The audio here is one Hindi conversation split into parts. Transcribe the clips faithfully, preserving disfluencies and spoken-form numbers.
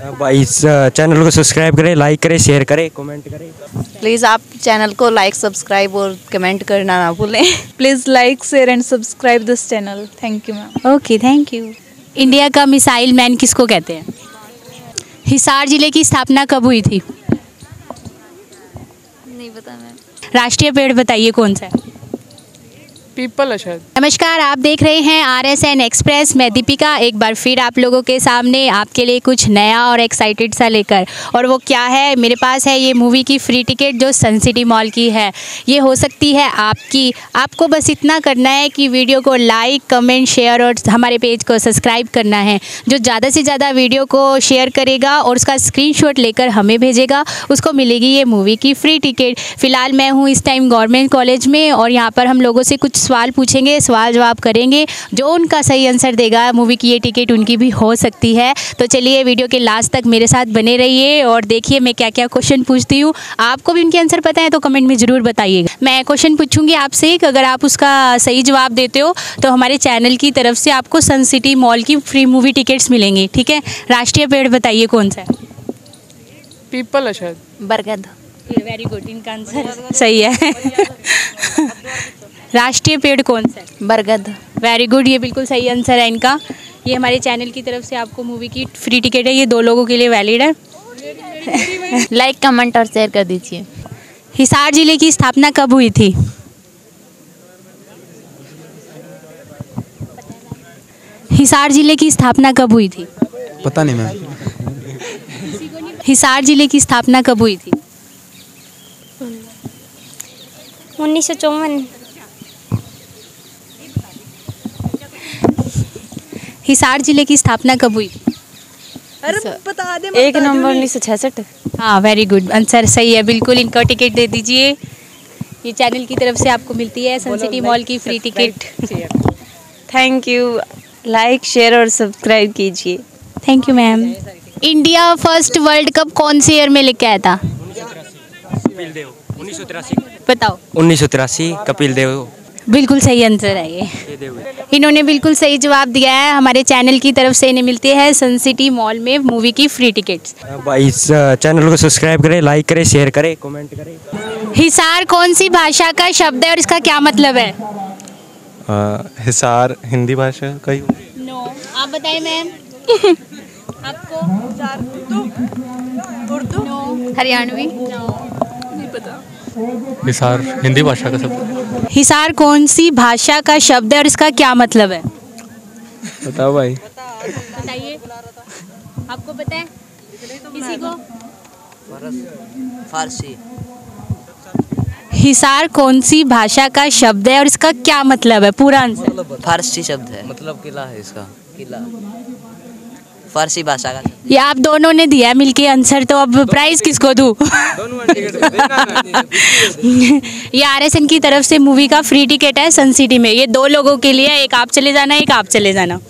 भाई इस चैनल को सब्सक्राइब करें, लाइक करें, शेयर करें, कमेंट करें। प्लीज़ आप चैनल को लाइक, सब्सक्राइब और कमेंट करना ना भूलें। Please like, share and subscribe this channel. Thank you ma'am. Okay, thank you. India का मिसाइल मैन किसको कहते हैं? हिसार जिले की स्थापना कब हुई थी? नहीं पता मैम। राष्ट्रीय पेड़ बताइए कौन सा है? पीपल है शायद। नमस्कार, आप देख रहे हैं आर एस एन एक्सप्रेस। मैं दीपिका एक बार फिर आप लोगों के सामने आपके लिए कुछ नया और एक्साइटेड सा लेकर, और वो क्या है, मेरे पास है ये मूवी की फ्री टिकट जो सन सिटी मॉल की है। ये हो सकती है आपकी। आपको बस इतना करना है कि वीडियो को लाइक, कमेंट, शेयर और हमारे पेज को सब्सक्राइब करना है। जो ज़्यादा से ज़्यादा वीडियो को शेयर करेगा और उसका स्क्रीनशॉट लेकर हमें भेजेगा, उसको मिलेगी ये मूवी की फ्री टिकट। फ़िलहाल मैं हूँ इस टाइम गवर्नमेंट कॉलेज में और यहाँ पर हम लोगों से कुछ सवाल पूछेंगे, सवाल जवाब करेंगे। जो उनका सही आंसर देगा, मूवी की ये टिकट उनकी भी हो सकती है। तो चलिए वीडियो के लास्ट तक मेरे साथ बने रहिए और देखिए मैं क्या क्या क्वेश्चन पूछती हूँ। आपको भी उनके आंसर पता है तो कमेंट में ज़रूर बताइएगा। मैं क्वेश्चन पूछूंगी आपसे, कि अगर आप उसका सही जवाब देते हो तो हमारे चैनल की तरफ से आपको सन सिटी मॉल की फ्री मूवी टिकट्स मिलेंगी, ठीक है। राष्ट्रीय पेड़ बताइए कौन सा है? पीपल है शायद। बरगद। वेरी गुड, इनका आंसर सही है। राष्ट्रीय पेड़ कौन सा है? बरगद। वेरी गुड, ये बिल्कुल सही आंसर है इनका। ये हमारे चैनल की तरफ से आपको मूवी की फ्री टिकट है, ये दो लोगों के लिए वैलिड है। लाइक, कमेंट और शेयर कर दीजिए। हिसार जिले की स्थापना कब हुई थी? हिसार जिले की स्थापना कब हुई थी? पता नहीं मैम। हिसार जिले की स्थापना कब हुई थी? उन्नीस सौ चौवन। हिसार जिले की स्थापना कब हुई थी? अरे बता दे। एक नवंबर उन्नीस सौ छियासठ। हाँ, वेरी गुड, आंसर सही है बिल्कुल। इनको टिकट दे दीजिए। ये चैनल की तरफ से आपको मिलती है सन सिटी मॉल की free ticket. Thank you. Like, share और सब्सक्राइब कीजिए। Thank you ma'am. India first world cup कौन से ईयर में लेके आया था? उन्नीस सौ तिरासी। बताओ। उन्नीस सौ तिरासी, कपिल देव। बिल्कुल सही आंसर है ये। इन्होंने बिल्कुल सही जवाब दिया है। हमारे चैनल की तरफ से इन्हें मिलती है सन सिटी मॉल में मूवी की फ्री टिकट्स। भाई इस चैनल को सब्सक्राइब करें, लाइक करें, शेयर करें, कमेंट करें। हिसार कौन सी भाषा का शब्द है और इसका क्या मतलब है? आ, हिसार हिंदी भाषा का ही। नो, आप बताइए मैम। आपको? उर्दू। नो। हरियाणवी। नहीं पता। हिसार हिंदी भाषा का शब्द। हिसार कौन सी भाषा का शब्द है और इसका क्या मतलब है? बताओ भाई। बताइए, आपको पता है? किसी को? फारसी। हिसार कौन सी भाषा का शब्द है और इसका क्या मतलब है? पूरा आंसर। फारसी शब्द है, मतलब किला है इसका। किला फारसी भाषा का। ये आप दोनों ने दिया मिलके आंसर, तो अब प्राइस किसको दूं? ये आर एस एन की तरफ से मूवी का फ्री टिकट है सन सिटी में। ये दो लोगों के लिए, एक आप चले जाना, एक आप चले जाना।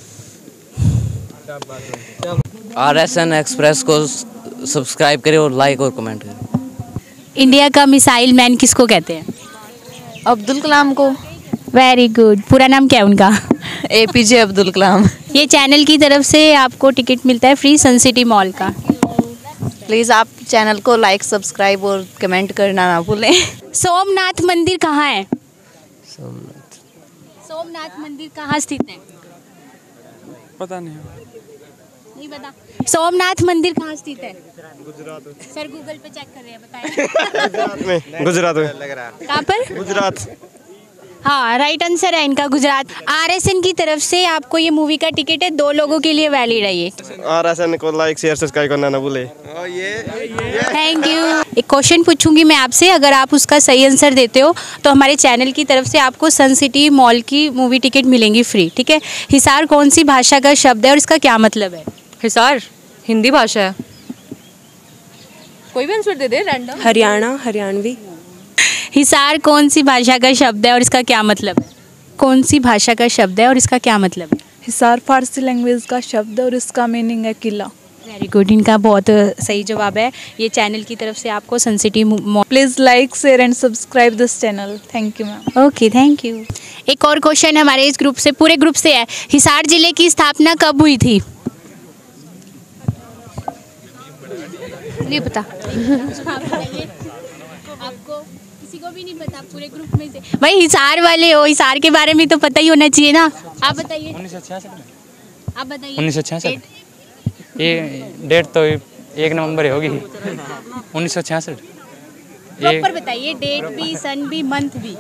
आर एस एन एक्सप्रेस को सब्सक्राइब करें और लाइक और कमेंट करें। इंडिया का मिसाइल मैन किसको कहते हैं? अब्दुल कलाम को। Very good. पूरा नाम क्या है उनका? A P J Abdul Kalam. ये चैनल की तरफ से आपको टिकट मिलता है फ्री सन सिटी मॉल का। प्लीज़ आप चैनल को लाइक, सब्सक्राइब और कमेंट करना ना भूलें। सोमनाथ मंदिर कहाँ है? सोमनाथ। सोमनाथ मंदिर कहाँ स्थित है? पता नहीं। नहीं पता। सोमनाथ मंदिर कहाँ स्थित है? गुजरात। सर गूगल पे चेक कर रहे हैं, बताएं। गुजरात में। कहाँ पर? गुजरात। हाँ, राइट आंसर है इनका, गुजरात। आर एस एन की तरफ से आपको ये मूवी का टिकट है, दो लोगों के लिए वैलिड है ये। आर एस एन को लाइक, शेयर, सब्सक्राइब करना ना भूले। Thank you. एक क्वेश्चन पूछूंगी मैं आपसे, अगर आप उसका सही आंसर देते हो तो हमारे चैनल की तरफ से आपको सन सिटी मॉल की मूवी टिकट मिलेंगी फ्री, ठीक है। हिसार कौन सी भाषा का शब्द है और इसका क्या मतलब है? हिसार हिंदी भाषा है। कोई भी आंसर दे दे रैंडम। हरियाणा, हरियाणवी। हिसार कौन सी भाषा का शब्द है और इसका क्या मतलब है? कौन सी भाषा का शब्द है और इसका क्या मतलब है? हिसार फारसी लैंग्वेज का शब्द है और इसका मीनिंग है किला। वेरी गुड, इनका बहुत सही जवाब है। ये चैनल की तरफ से आपको Sun City Mall. Please like, share and subscribe this channel. Thank you ma'am. Okay, thank you. एक और क्वेश्चन हमारे इस ग्रुप से, पूरे ग्रुप से है। हिसार जिले की स्थापना कब हुई थी? नहीं पता। आपको किसी को भी नहीं पता पूरे ग्रुप में से? भाई हिसार वाले हो, हिसार के बारे में तो पता ही होना चाहिए ना। आप बताइए। उन्नीस सौ छियासठ आप बताइए। उन्नीस सौ छियासठ ये डेट तो एक नवंबर ही होगी। उन्नीस सौ छियासठ प्रॉपर बताइए, डेट भी, सन भी, मंथ भी।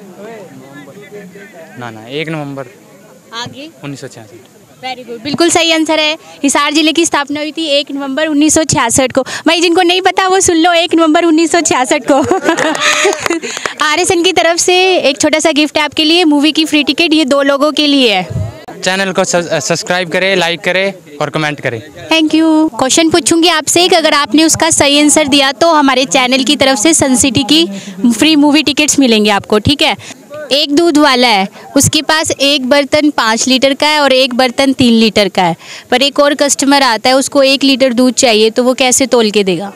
ना ना एक नवंबर आगे उन्नीस सौ छियासठ। वेरी गुड, बिल्कुल सही आंसर है। हिसार जिले की स्थापना हुई थी एक नवंबर उन्नीस सौ छियासठ को। भाई जिनको नहीं पता वो सुन लो, एक नवंबर उन्नीस सौ छियासठ को। आरएसएन की तरफ से एक छोटा सा गिफ्ट है आपके लिए, मूवी की फ्री टिकट, ये दो लोगों के लिए है। चैनल को सब्सक्राइब करें, लाइक करें और कमेंट करें। Thank you. क्वेश्चन पूछूंगी आपसे कि अगर आपने उसका सही आंसर दिया तो हमारे चैनल की तरफ से सन सिटी की फ्री मूवी टिकट्स मिलेंगे आपको, ठीक है। एक दूध वाला है, उसके पास एक बर्तन पाँच लीटर का है और एक बर्तन तीन लीटर का है, पर एक और कस्टमर आता है, उसको एक लीटर दूध चाहिए, तो वो कैसे तोल के देगा?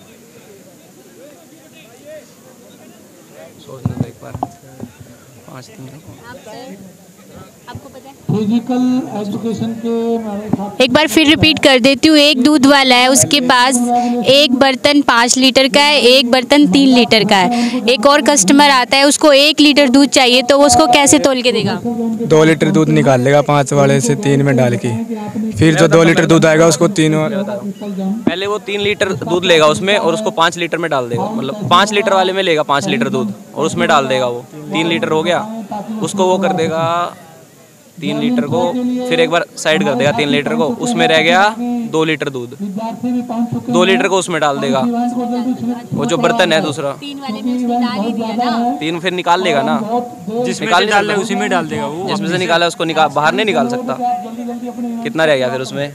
आपको पता है? फिजिकल एजुकेशन के एक बार फिर रिपीट कर देती हूँ। एक दूध वाला है, उसके पास एक बर्तन पाँच लीटर का है, एक बर्तन तीन लीटर का है, एक और कस्टमर आता है, उसको एक लीटर दूध चाहिए, तो वो उसको कैसे तोल के देगा? दो लीटर दूध निकाल लेगा पाँच वाले से तीन में डाल के, फिर जो दो लीटर दूध आएगा उसको तीन, पहले वो तीन लीटर दूध लेगा उसमें और उसको पाँच लीटर में डाल देगा, मतलब पाँच लीटर वाले में लेगा पाँच लीटर दूध और उसमें डाल देगा, वो तीन लीटर हो गया, उसको वो कर देगा तीन लीटर को, फिर एक बार साइड कर देगा तीन लीटर को, उसमें रह गया दो लीटर दूध, दो लीटर को उसमें डाल देगा। वो जो बर्तन है दूसरा तीन वाले में उसने डाल ही दिया ना, तीन फिर निकाल लेगा ना, जिसमें से डाल ले उसी में डाल देगा वो, जिसमें से निकाला उसको निकाल, बाहर नहीं निकाल सकता। कितना रह गया फिर उसमें?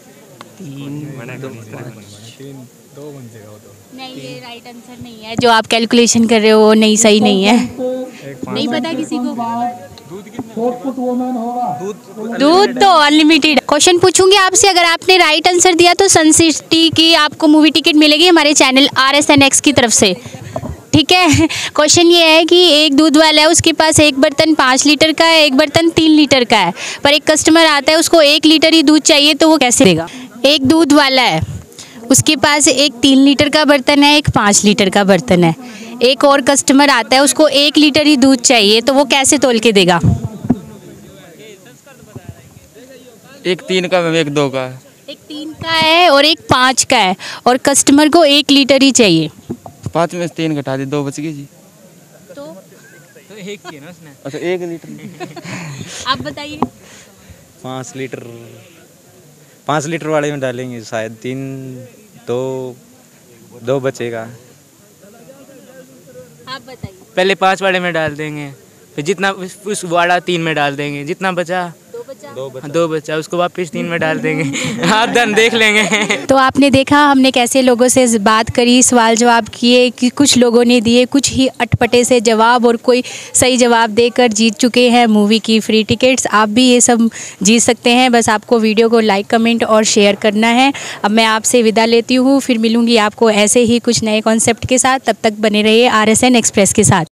नहीं, ये राइट आंसर नहीं है, जो आप कैलकुलेशन कर रहे हो वो नहीं, सही नहीं है। नहीं पता किसी को? दूध तो अनलिमिटेड। क्वेश्चन पूछूंगी आपसे, अगर आपने राइट आंसर दिया तो सन सिटी की आपको मूवी टिकट मिलेगी हमारे channel R S N X की तरफ से, ठीक है। क्वेश्चन ये है कि एक दूध वाला है, उसके पास एक बर्तन पाँच लीटर का है, एक बर्तन तीन लीटर का है, पर एक कस्टमर आता है, उसको एक लीटर ही दूध चाहिए, तो वो कैसे देगा? एक दूध वाला है, उसके पास एक तीन लीटर का बर्तन है, एक पाँच लीटर का बर्तन है, एक और कस्टमर आता है, उसको एक लीटर ही दूध चाहिए, तो वो कैसे तोल के देगा? एक तीन का एक दो का। एक तीन का है और एक पाँच का है और कस्टमर को एक लीटर ही चाहिए। पाँच में से तीन घटा दे, दो बच गई जी। तो, तो एक की है ना उसने। अच्छा एक लीटर। आप बताइए। पाँच लीटर, पाँच लीटर वाले में डालेंगे शायद, तीन दो दो बचेगा। आप बताइए। पहले पाँच वाले में डाल देंगे, फिर जितना उस वाला तीन में डाल देंगे, जितना बचा दो बचा, दो बचा उसको वापस तीन में डाल देंगे। हाँ धन देख लेंगे। तो आपने देखा हमने कैसे लोगों से बात करी, सवाल जवाब किए, कि कुछ लोगों ने दिए कुछ ही अटपटे से जवाब और कोई सही जवाब देकर जीत चुके हैं मूवी की फ्री टिकट्स। आप भी ये सब जीत सकते हैं, बस आपको वीडियो को लाइक कमेंट और शेयर करना है। अब मैं आपसे विदा लेती हूँ, फिर मिलूँगी आपको ऐसे ही कुछ नए कॉन्सेप्ट के साथ। तब तक बने रहिए आर एस एन एक्सप्रेस के साथ।